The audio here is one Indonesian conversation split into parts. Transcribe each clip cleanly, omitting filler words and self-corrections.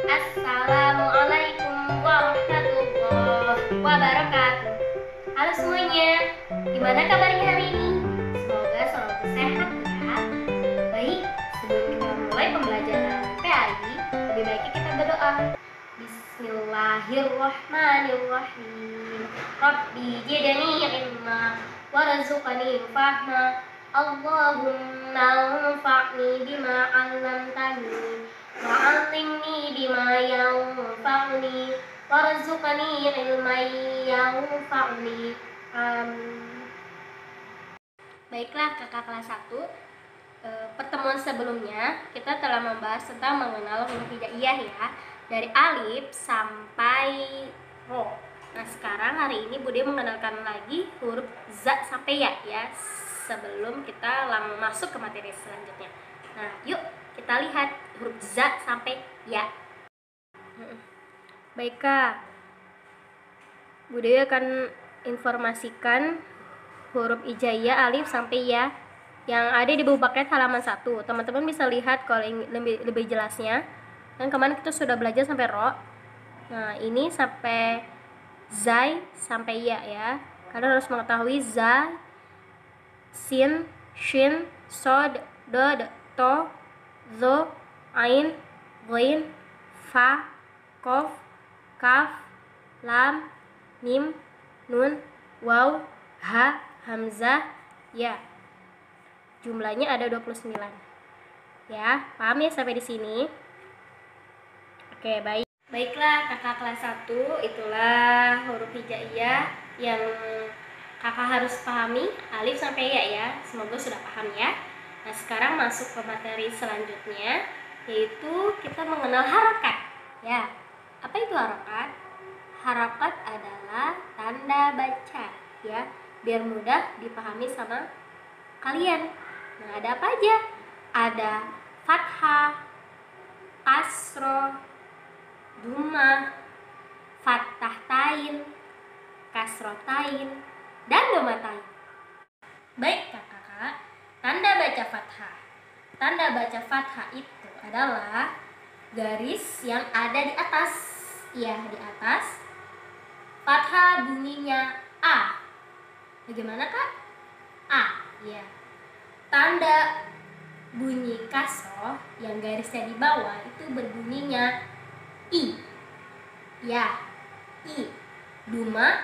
Assalamualaikum warahmatullahi wabarakatuh. Halo semuanya, gimana kabarnya hari ini? Semoga selalu sehat ya. Baik, sebelum kita mulai pembelajaran PAI, lebih baiknya kita berdoa. Bismillahirrahmanirrahim. Rabbi zidni ilma warzuqni fahma. Allahumma anfa'ni bima 'allamtani wa'allimni bima yanfa'uni warzuqni ilman yanfa'uni. Baiklah kakak kelas 1, pertemuan sebelumnya kita telah membahas tentang mengenal huruf hijaiyah ya, dari alif sampai ro. Nah sekarang hari ini Bude mengenalkan lagi huruf za sampai ya sebelum kita masuk ke materi selanjutnya. Nah yuk kita lihat huruf za sampai ya. Baik Kak, Bude akan informasikan huruf hijaiyah alif sampai ya yang ada di buku paket halaman 1. Teman-teman bisa lihat kalau ingin lebih jelasnya. Kan kemarin kita sudah belajar sampai ro. Nah, ini sampai zai sampai ya. Kalian harus mengetahui za, sin, shin, sod, dod, to, zo, ain, ghain, fa, kof, kaf, lam, mim, nun, waw, ha, hamzah, ya. Jumlahnya ada 29. Ya, paham ya sampai di sini? Oke, baik. Baiklah kakak kelas 1, itulah huruf hijaiyah yang kakak harus pahami alif sampai ya. Semoga sudah paham ya. Nah, sekarang masuk ke materi selanjutnya, yaitu kita mengenal harokat. Ya, apa itu harokat? Harokat adalah tanda baca ya, biar mudah dipahami sama kalian. Nah, ada apa aja? Ada fathah, kasroh, dumah, fathah tain, kasroh tain, dan doma tain. Baik kakak, tanda baca fathah. Tanda baca fathah itu adalah garis yang ada di atas. Ya, di atas. Fathah bunyinya A. Bagaimana kak? A, ya. Tanda bunyi kasroh yang garisnya di bawah itu berbunyinya I. Ya, I. Duma,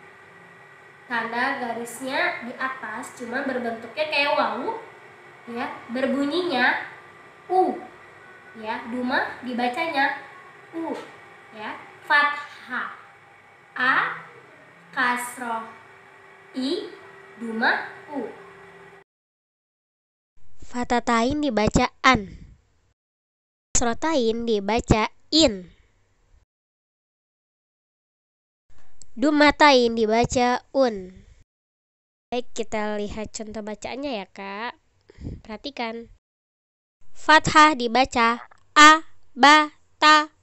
tanda garisnya di atas cuma berbentuknya kayak wawu, ya, berbunyinya U. Ya, duma dibacanya U. Ya, fathah A, kasroh I, duma U. Fatatain dibaca an, kasrotain dibaca in, dumatain dibaca un. Baik, kita lihat contoh bacaannya ya kak. Perhatikan. Fathah dibaca a, ba, ta.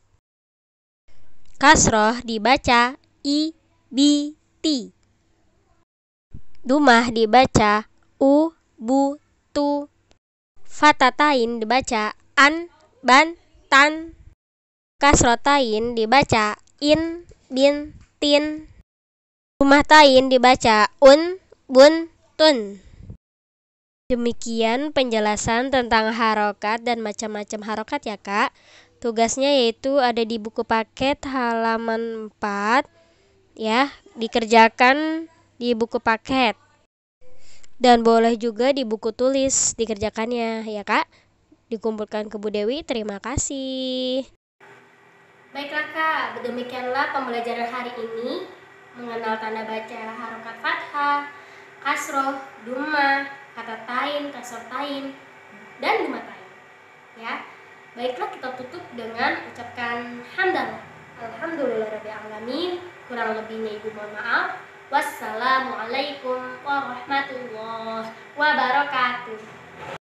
Kasroh dibaca i, bi, ti. Dumah dibaca u, bu, tu. Fatatain dibaca an, ban, tan. Kasrotain dibaca in, bin, tin. Dumatain dibaca un, bun, tun. Demikian penjelasan tentang harokat dan macam-macam harokat ya kak. Tugasnya yaitu ada di buku paket halaman 4 ya, dikerjakan di buku paket. Dan boleh juga di buku tulis dikerjakannya ya kak. Dikumpulkan ke Bu Dewi, terima kasih. Baiklah kak, demikianlah pembelajaran hari ini mengenal tanda baca harokat fathah, kasroh, dumah, fatatain, kasrotain, dan dumatain. Ya, baiklah kita tutup dengan ucapkan hamdalah. Alhamdulillahirabbil alamin. Kurang lebihnya ibu mohon maaf. Wassalamualaikum warahmatullahi wabarakatuh.